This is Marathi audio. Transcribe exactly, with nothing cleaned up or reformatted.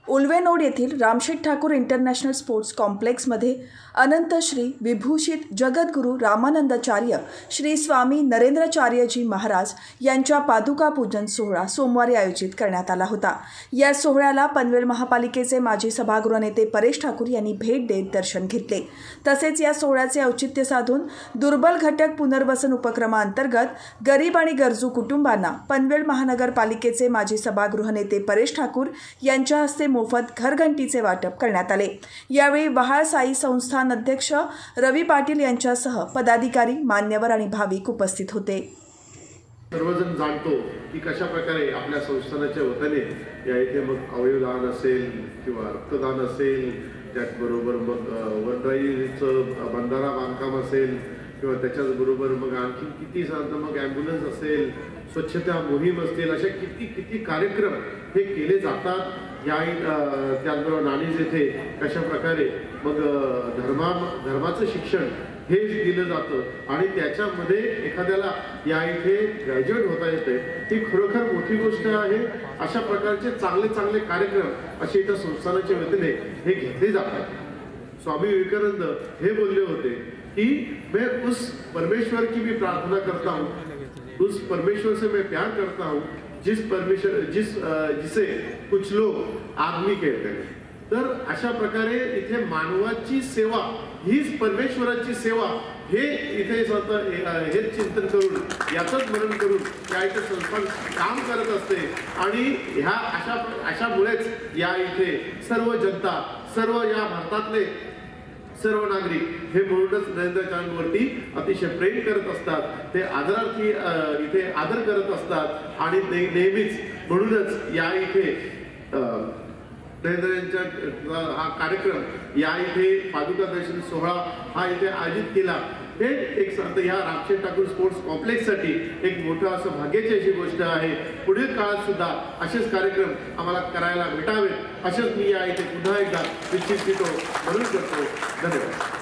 उल्वेनोड येथील रामशेठ ठाकूर इंटरनॅशनल स्पोर्ट्स कॉम्प्लेक्समध्ये अनंत श्री विभूषित जगद्गुरू रामानंदाचार्य श्री स्वामी नरेंद्राचार्यजी महाराज यांच्या पादुका पूजन सोहळा सोमवारी आयोजित करण्यात आला होता। या सोहळ्याला पनवेल महापालिकेचे माजी सभागृह नेते परेश ठाकूर यांनी भेट देत दर्शन घेतले। तसेच या सोहळ्याचे औचित्य साधून दुर्बल घटक पुनर्वसन उपक्रमांतर्गत गरीब आणि गरजू कुटुंबांना पनवेल महानगरपालिकेचे माजी सभागृह नेते परेश ठाकूर यांच्या हस्ते मोफत घरघंटीचे वाटप करण्यात आले। यावेळी वहाळ साई संस्थान अध्यक्ष रवी पाटील यांच्यासह पदाधिकारी, मान्यवर आणि भाविक उपस्थित होते। सर्वजण जाणतो की कशा प्रकारे आपल्या संस्थानाच्या वतीने या इथे मग अवयवदान असेल किंवा रक्तदान असेल, त्याचबरोबर मग वनराईचं बंधारा बांधकाम असेल किंवा त्याच्याचबरोबर मग आणखी किती सांगतं मग ॲम्ब्युलन्स असेल, स्वच्छता मोहीम असतील, अशा किती किती कार्यक्रम हे केले जातात। या त्याचबरोबर नाणीज येथे कशा प्रकारे मग धर्मा धर्माचं शिक्षण हे दिलं जातं आणि त्याच्यामध्ये एखाद्याला या इथे ग्रॅज्युएट होता येते, ही खरोखर मोठी गोष्ट आहे। अशा प्रकारचे चांगले चांगले कार्यक्रम असे इथं संस्थानाच्या वतीने हे घेतले जातात। स्वामी विवेकानंद हे बोलले होते कि मैं उस परमेश्वर की भी प्रार्थना करता हूँ, उस परमेश्वर से मैं प्यार करता हूँ जिस परमेश्वर जिस जिसे कुछ लोग आदमी कहते हैं। तर अशा प्रकारे इथे मानवाची सेवा हीच परमेश्वराची सेवा हे इथे हे चिंतन करून याचं स्मरण करून या इथे संस्थान काम करत असते आणि ह्या अशा अशामुळेच या इथे सर्व जनता, सर्व या भारतातले सर्व नागरिक हे म्हणूनच नरेंद्राचार्यांवरती अतिशय प्रेम करत असतात, ते आदरार्थी इथे आदर करत असतात आणि नेहमीच म्हणूनच या इथे नरेंद्रांच्या हा कार्यक्रम या इथे पादुका दर्शन सोहळा हा इथे आयोजित केला। हे एक सांगतं ह्या रामशेठ ठाकूर स्पोर्ट्स कॉम्प्लेक्ससाठी एक मोठं असं भाग्याची अशी गोष्ट आहे। पुढील काळात सुद्धा असेच कार्यक्रम आम्हाला करायला भेटावेत, असेच मी या इथे पुन्हा एकदा निश्चित म्हणून करतो। धन्यवाद।